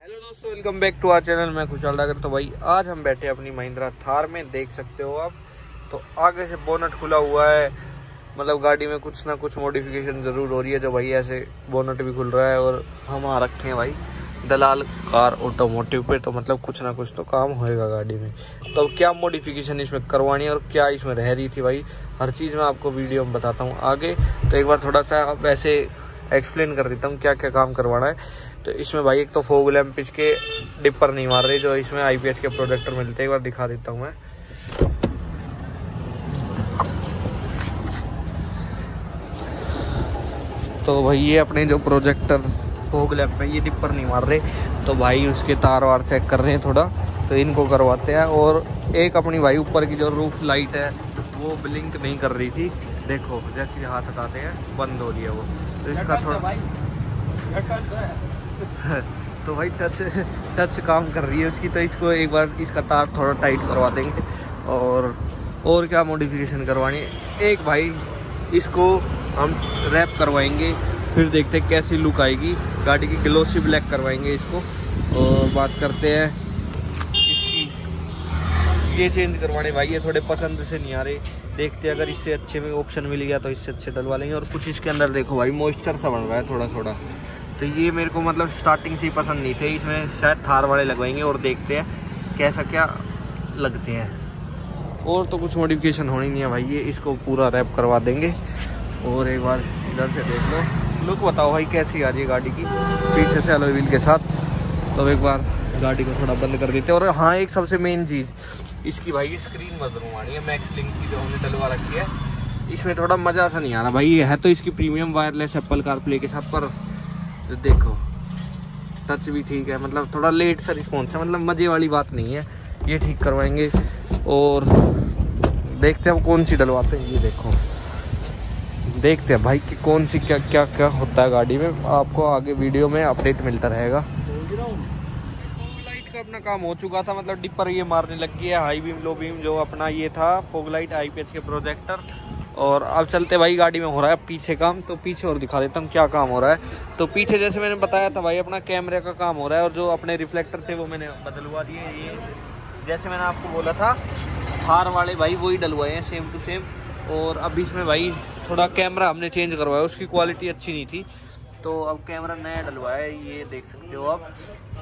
Hello दोस्तों, welcome back to our channel. मैं खुशहाल डागर। तो भाई आज हम बैठे अपनी महिंद्रा थार में, देख सकते हो आप। तो आगे से बोनट खुला हुआ है, मतलब गाड़ी में कुछ ना कुछ मॉडिफिकेशन ज़रूर हो रही है। जो भाई ऐसे बोनट भी खुल रहा है और हम आ रखे हैं भाई दलाल कार ऑटोमोटिव पे। तो मतलब कुछ ना कुछ तो काम होएगा गाड़ी में। तो क्या मॉडिफिकेशन इसमें करवानी है और क्या इसमें रह रही थी भाई, हर चीज़ मैं आपको वीडियो में बताता हूँ आगे। तो एक बार थोड़ा सा वैसे एक्सप्लेन कर देता हूँ क्या क्या काम करवाना है। तो इसमें भाई एक तो फोग लैंप इसके डिपर नहीं मार रही, जो इसमें आईपीएस के प्रोजेक्टर मिलते हैं। एक बार दिखा देता हूँ मैं। तो भाई ये अपने जो प्रोजेक्टर फोग लैंप है ये डिपर नहीं मार रहे, तो भाई उसके तार वार चेक कर रहे हैं थोड़ा, तो इनको करवाते हैं। और एक अपनी भाई ऊपर की जो रूफ लाइट है वो ब्लिंक नहीं कर रही थी, देखो जैसे ही हाथ हटाते हैं बंद हो रही है वो। तो इसका थोड़ा तो भाई टच काम कर रही है उसकी। तो इसको एक बार इसका तार थोड़ा टाइट करवा देंगे। और क्या मॉडिफिकेशन करवानी है, एक भाई इसको हम रैप करवाएंगे, फिर देखते हैं कैसी लुक आएगी गाड़ी की। ग्लोसी ब्लैक करवाएंगे इसको। और बात करते हैं इसकी, ये चेंज करवाने भाई ये थोड़े पसंद से नहीं आ रहे, देखते हैं अगर इससे अच्छे में ऑप्शन मिल गया तो इससे अच्छे डलवा लेंगे। और कुछ इसके अंदर देखो भाई मॉइस्चर सा बन रहा है थोड़ा थोड़ा, तो ये मेरे को मतलब स्टार्टिंग से ही पसंद नहीं थे। इसमें शायद थार वाले लगवाएंगे और देखते हैं कैसा क्या लगते हैं। और तो कुछ मॉडिफिकेशन होनी नहीं है भाई, ये इसको पूरा रैप करवा देंगे। और एक बार इधर से देख लो, लुक बताओ भाई कैसी आ रही है गाड़ी की पीछे से अलॉय व्हील के साथ। तो एक बार गाड़ी को थोड़ा बंद कर देते हैं। और हाँ, एक सबसे मेन चीज़ इसकी भाई स्क्रीन मदरूमानी है मैक्स लिंक की, जो हमने डलवा रखी है। इसमें थोड़ा मज़ा सा नहीं आ रहा भाई। ये है तो इसकी प्रीमियम वायरलेस एप्पल कारप्ले के साथ, पर तो देखो टच भी ठीक है, मतलब थोड़ा लेट सा रिस्पॉन्स है, मतलब मज़े वाली बात नहीं है। ये ठीक करवाएंगे और देखते हैं अब कौन सी डलवाते हैं। ये देखो देखते हैं भाई कि कौन सी क्या क्या क्या होता है गाड़ी में, आपको आगे वीडियो में अपडेट मिलता रहेगा। फोग लाइट का अपना काम हो चुका था, मतलब डिपर ये मारने लग गई है, हाई बीम लो बीम जो अपना ये था फोग लाइट आईपीएस के प्रोजेक्टर। और अब चलते भाई गाड़ी में हो रहा है पीछे काम, तो पीछे और दिखा देता हूँ क्या काम हो रहा है। तो पीछे जैसे मैंने बताया था भाई अपना कैमरे का काम हो रहा है, और जो अपने रिफ्लेक्टर थे वो मैंने बदलवा दिए। ये जैसे मैंने आपको बोला था थार वाले भाई वही डलवाए हैं सेम टू सेम। और अब इसमें भाई थोड़ा कैमरा हमने चेंज करवाया, उसकी क्वालिटी अच्छी नहीं थी, तो अब कैमरा नया डलवाया है, ये देख सकते हो आप।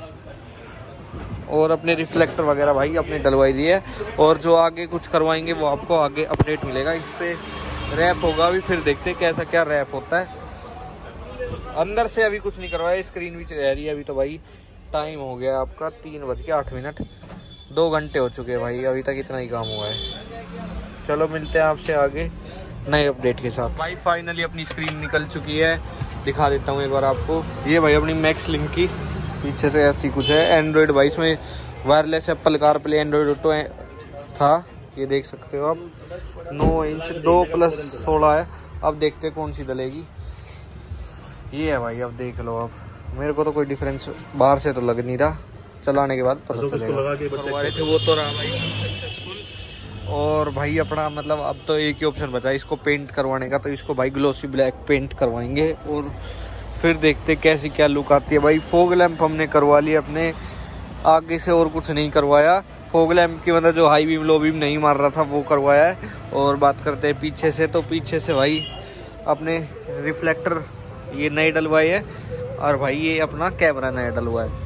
और अपने रिफ्लेक्टर वगैरह भाई अपने डलवाई दिए। और जो आगे कुछ करवाएंगे वो आपको आगे अपडेट मिलेगा। इस पे रैप होगा अभी, फिर देखते हैं कैसा क्या रैप होता है। अंदर से अभी कुछ नहीं करवाया, स्क्रीन भी रह रही है अभी। तो भाई टाइम हो गया आपका 3:08, 2 घंटे हो चुके हैं भाई, अभी तक इतना ही काम हुआ है। चलो मिलते हैं आपसे आगे नए अपडेट के साथ। भाई फाइनली अपनी स्क्रीन निकल चुकी है, दिखा देता हूँ एक बार आपको। ये भाई अपनी मैक्स लिंक की पीछे से ऐसी कुछ है। एंड्रॉयड भाई इसमें wireless Apple CarPlay Android Auto था, ये देख सकते हो आप। 9 इंच 2+16 है। अब देखते हैं कौन सी डलेगी। ये है भाई, अब देख लो। अब मेरे को तो कोई डिफरेंस बाहर से तो लग नहीं रहा, चलाने के बाद पता चलेगा। वो तो रहा भाई सक्सेसफुल। और भाई अपना मतलब अब तो एक ही ऑप्शन बचा है इसको पेंट करवाने का, तो इसको भाई ग्लोसी ब्लैक पेंट करवाएंगे। और फिर देखते कैसी क्या लुक आती है भाई। फोग लैंप हमने करवा लिया अपने आगे से, और कुछ नहीं करवाया। फोग लैंप की मतलब जो हाई बीम लो बीम नहीं मार रहा था वो करवाया है। और बात करते हैं पीछे से, तो पीछे से भाई अपने रिफ्लेक्टर ये नए डलवाए हैं, और भाई ये अपना कैमरा नया डलवाया है।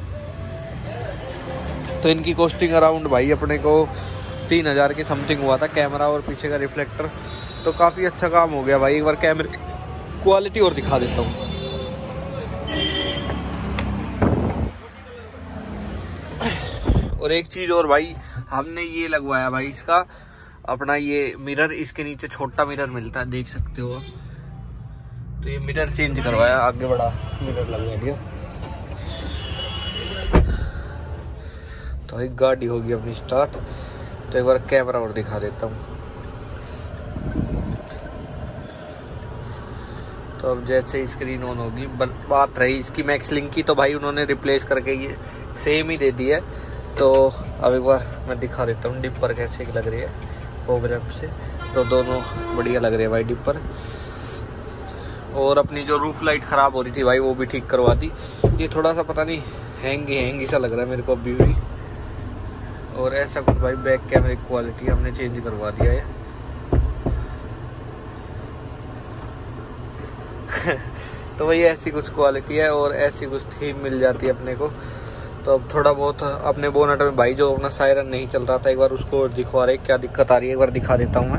तो इनकी कॉस्टिंग अराउंड भाई अपने को 3000 के समथिंग हुआ था, कैमरा और पीछे का रिफ्लेक्टर। तो काफ़ी अच्छा काम हो गया भाई। एक बार कैमरे क्वालिटी और दिखा देता हूँ। और एक चीज़ और भाई, हमने ये लगवाया भाई इसका अपना ये मिरर, इसके नीचे छोटा मिरर मिलता है, देख सकते हो। तो ये मिरर चेंज करवाया, आगे बड़ा मिरर लगवा दिया। तो एक गाड़ी होगी अपनी स्टार्ट। तो एक बार कैमरा और दिखा देता हूँ। तो अब जैसे स्क्रीन ऑन होगी, बात रही इसकी मैक्स लिंक की, तो भाई उन्होंने रिप्लेस करके ये सेम ही दे दी है। तो अब एक बार मैं दिखा देता हूँ डिपर कैसे लग रही है फोग लैंप से। तो दोनों बढ़िया लग रहे हैं भाई डिपर। और अपनी जो रूफ लाइट ख़राब हो रही थी भाई वो भी ठीक करवा दी। ये थोड़ा सा पता नहीं हैंगी सा लग रहा है मेरे को अभी भी। और ऐसा कुछ भाई बैक कैमरे की क्वालिटी हमने चेंज करवा दिया है। तो भाई ऐसी कुछ क्वालिटी है और ऐसी कुछ थीम मिल जाती है अपने को। तो अब थोड़ा बहुत अपने बोनट में भाई जो अपना सायरन नहीं चल रहा था, एक बार उसको दिखवा रहे क्या दिक्कत आ रही है, एक बार दिखा देता हूँ मैं।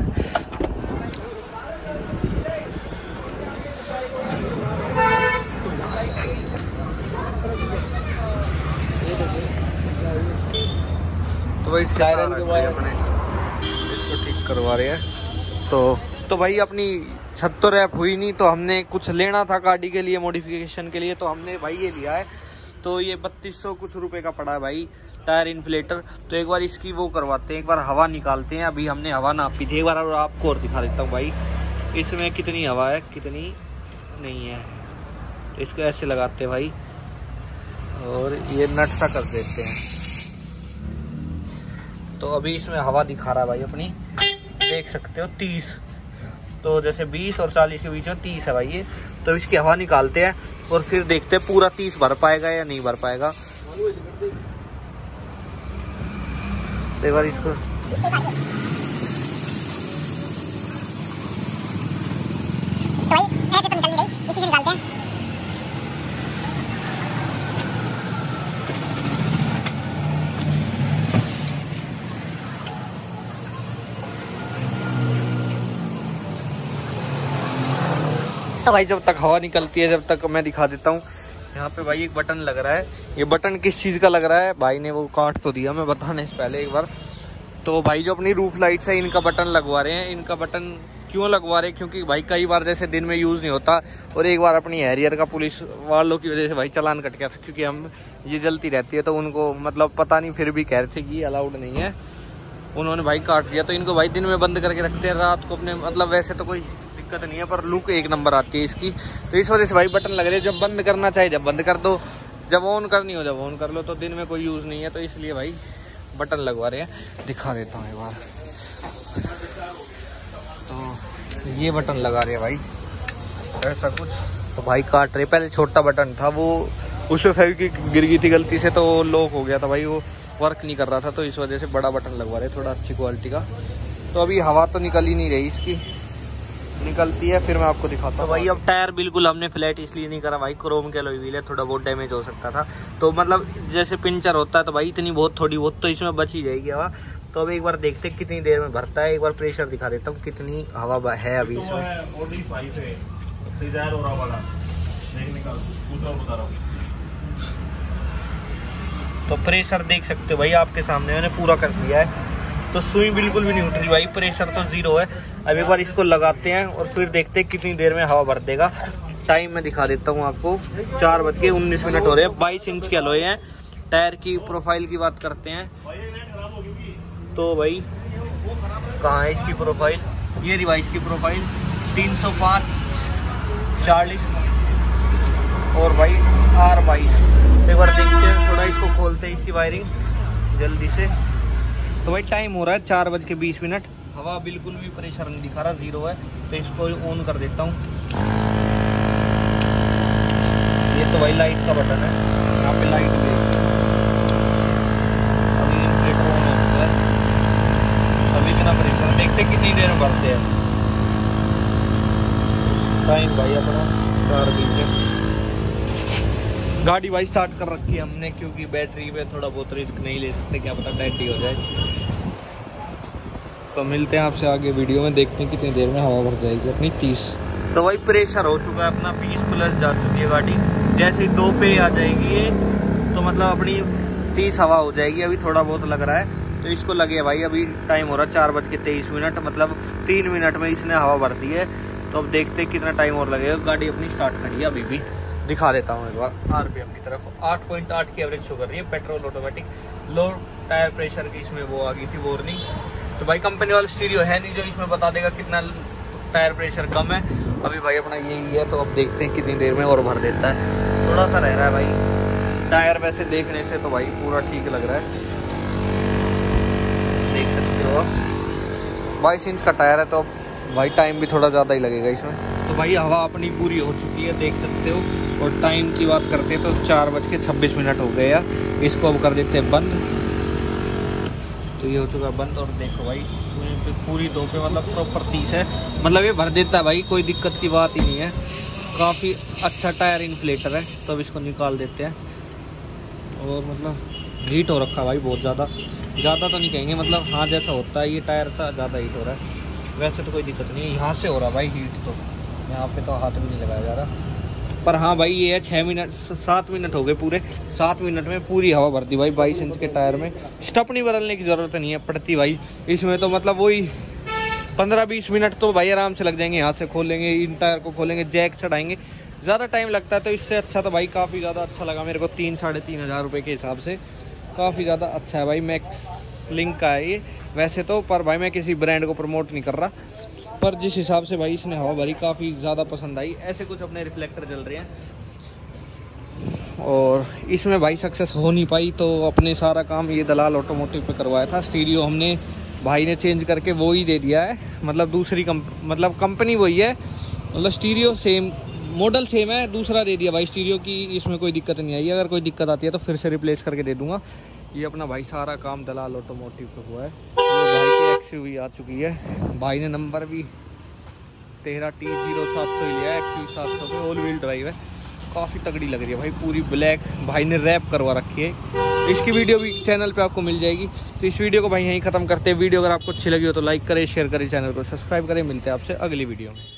तो भाई सायरन के बाद अपने इसको ठीक करवा रहे हैं। तो भाई अपनी छत तो रैप हुई नहीं, तो हमने कुछ लेना था गाड़ी के लिए मॉडिफिकेशन के लिए, तो हमने भाई ये लिया है। तो ये 3200 कुछ रुपए का पड़ा है भाई टायर इन्फ्लेटर। तो एक बार इसकी वो करवाते हैं, एक बार हवा निकालते हैं। अभी हमने हवा नापी थी, एक बार आपको और दिखा देता हूँ भाई इसमें कितनी हवा है कितनी नहीं है। तो इसको ऐसे लगाते हैं भाई और ये नट सा कर देते हैं। तो अभी इसमें हवा दिखा रहा है भाई अपनी, देख सकते हो 30। तो जैसे 20 और 40 के बीच में 30 है भाई ये। तो इसकी हवा निकालते हैं और फिर देखते हैं पूरा 30 भर पाएगा या नहीं भर पाएगा। एक बार इसको तो भाई जब तक हवा निकलती है, जब तक मैं दिखा देता हूँ। यहाँ पे भाई एक बटन लग रहा है। ये बटन किस चीज़ का लग रहा है भाई ने वो काट तो दिया मैं बताने से पहले एक बार। तो भाई जो अपनी रूफ लाइट्स है इनका बटन लगवा रहे हैं। इनका बटन क्यों लगवा रहे हैं, क्योंकि भाई कई बार जैसे दिन में यूज़ नहीं होता। और एक बार अपनी हैरियर का पुलिस वालों की वजह से भाई चालान कट गया, क्योंकि हम ये जलती रहती है। तो उनको मतलब पता नहीं, फिर भी कह रहे थे कि अलाउड नहीं है, उन्होंने भाई काट दिया। तो इनको भाई दिन में बंद करके रखते हैं, रात को अपने मतलब वैसे तो कोई दिक्कत नहीं है, पर लुक एक नंबर आती है इसकी। तो इस वजह से भाई बटन लग रहे हैं। जब बंद करना चाहिए जब बंद कर दो, जब ऑन करनी हो जब ऑन कर लो। तो दिन में कोई यूज़ नहीं है, तो इसलिए भाई बटन लगवा रहे हैं। दिखा देता हूँ एक बार। तो ये बटन लगा रहे हैं भाई ऐसा कुछ। तो भाई काट रहे, पहले छोटा बटन था वो, उसमें फेविक्विक गिर गई थी गलती से, तो लॉक हो गया था भाई, वो वर्क नहीं कर रहा था। तो इस वजह से बड़ा बटन लगवा रहे, थोड़ा अच्छी क्वालिटी का। तो अभी हवा तो निकल ही नहीं रही इसकी, निकलती है फिर मैं आपको दिखाता हूँ। तो भाई अब टायर बिल्कुल हमने फ्लैट इसलिए नहीं करा भाई, क्रोम के अलॉय व्हील है, थोड़ा बहुत डैमेज हो सकता था। तो मतलब जैसे पिंचर होता है तो भाई इतनी बहुत थोड़ी बहुत तो इसमें बच ही जाएगी हवा। तो अब एक बार देखते कितनी देर में भरता है। एक बार प्रेशर दिखा देता हूँ कितनी हवा है अभी इसमें। तो प्रेशर देख सकते हो भाई आपके सामने, मैंने पूरा कर दिया है। तो सुई बिल्कुल भी नहीं उठ रही भाई, प्रेशर तो 0 है। अब एक बार इसको लगाते हैं और फिर देखते हैं कितनी देर में हवा भर देगा। टाइम मैं दिखा देता हूँ आपको, 4:19 हो रहे हैं। 22 इंच के अलॉय हैं। टायर की प्रोफाइल की बात करते हैं तो भाई कहाँ है इसकी प्रोफाइल, ये रिवाइज की प्रोफाइल 305 40 और भाई R22। एक बार देखते हैं, थोड़ा इसको खोलते हैं इसकी वायरिंग जल्दी से। तो भाई टाइम हो रहा है 4:20। हवा बिल्कुल भी प्रेशर नहीं दिखा रहा, 0 है। तो इसको ऑन कर देता हूँ। ये तो भाई लाइट का बटन है, यहाँ पे लाइट भी अभी इन्फ्लेटर ऑन हो चुका है। अभी कितना प्रेशर देखते कितनी देर में भरते हैं। टाइम भाई अपना 4:20 है। गाड़ी भाई स्टार्ट कर रखी है हमने, क्योंकि बैटरी पे थोड़ा बहुत रिस्क नहीं ले सकते, क्या पता डेड ही हो जाए। तो मिलते हैं आपसे आगे वीडियो में, देखते हैं कितनी देर में हवा भर जाएगी अपनी 30। तो भाई प्रेशर हो चुका है अपना 20+ जा चुकी है गाड़ी। जैसे ही 2 पे आ जाएगी ये, तो मतलब अपनी 30 हवा हो जाएगी। अभी थोड़ा बहुत लग रहा है, तो इसको लगे भाई। अभी टाइम हो रहा है 4:23, मतलब 3 मिनट में इसने हवा भर दी है। तो अब देखते हैं कितना टाइम और लगेगा। गाड़ी अपनी स्टार्ट खड़ी है अभी भी, दिखा देता हूँ एक बार। RPM की तरफ 8.8 की एवरेज शो कर रही है, petrol automatic. Low tyre pressure की इसमें वो आ गई थी वार्निंग। तो भाई कंपनी वाला स्टीरियो है नहीं जो इसमें बता देगा कितना टायर प्रेशर कम है। अभी भाई अपना यही है। तो अब देखते हैं कितनी देर में और भर देता है। थोड़ा सा रह रहा है भाई टायर, वैसे देखने से तो भाई पूरा ठीक लग रहा है, देख सकते हो। 22 इंच का टायर है, तो भाई टाइम भी थोड़ा ज़्यादा ही लगेगा इसमें। तो भाई हवा अपनी पूरी हो चुकी है, देख सकते हो। और टाइम की बात करते हैं तो 4:26 हो गए यार। इसको अब कर देते हैं बंद। तो ये हो चुका बंद। और देखो भाई पे पूरी दो पे मतलब प्रॉपर 30 है, मतलब ये भर देता है भाई, कोई दिक्कत की बात ही नहीं है। काफ़ी अच्छा टायर इन्फ्लेटर है। तो अब इसको निकाल देते हैं। और मतलब हीट हो रखा भाई बहुत ज़्यादा तो नहीं कहेंगे, मतलब हाँ जैसा होता है ये टायर सा ज़्यादा हीट हो रहा है। वैसे तो कोई दिक्कत नहीं है, यहाँ से हो रहा भाई हीट, तो यहाँ पे तो हाथ भी नहीं लगाया जा रहा। पर हाँ भाई ये है 7 मिनट हो गए पूरे। 7 मिनट में पूरी हवा भर दी भाई 22 इंच के टायर में। स्टपनी बदलने की ज़रूरत नहीं है पड़ती भाई इसमें, तो मतलब वही 15-20 मिनट तो भाई आराम से लग जाएंगे। यहाँ से खोलेंगे, इन टायर को खोलेंगे, जैक चढ़ाएंगे, ज़्यादा टाइम लगता है। तो इससे अच्छा तो भाई काफ़ी ज़्यादा अच्छा लगा मेरे को। 3-3.5 हज़ार रुपये के हिसाब से काफ़ी ज़्यादा अच्छा है भाई। मैक्स लिंक का है ये वैसे तो, पर भाई मैं किसी ब्रांड को प्रमोट नहीं कर रहा, पर जिस हिसाब से भाई इसने हवा भरी काफ़ी ज़्यादा पसंद आई। ऐसे कुछ अपने रिफ्लेक्टर चल रहे हैं और इसमें भाई सक्सेस हो नहीं पाई। तो अपने सारा काम ये दलाल ऑटोमोटिव पे करवाया था। स्टीरियो हमने भाई ने चेंज करके वो ही दे दिया है, मतलब दूसरी कंपनी वही है, मतलब स्टीरियो सेम मॉडल सेम है, दूसरा दे दिया भाई स्टीरियो की। इसमें कोई दिक्कत नहीं आई, अगर कोई दिक्कत आती है तो फिर से रिप्लेस करके दे दूंगा। ये अपना भाई सारा काम दलाल ऑटोमोटिव पे हुआ है। ये भाई की एक्सयूवी आ चुकी है, भाई ने नंबर भी 13T0700 लिया है। एक्सयूवी 700 पे ऑल व्हील ड्राइव है, काफ़ी तगड़ी लग रही है भाई, पूरी ब्लैक। भाई ने रैप करवा रखी है। इसकी वीडियो भी चैनल पे आपको मिल जाएगी। तो इस वीडियो को भाई यहीं ख़त्म करते हैं। वीडियो अगर आपको अच्छी लगी हो तो लाइक करें, शेयर करें, चैनल को सब्सक्राइब करें। मिलते हैं आपसे अगली वीडियो में।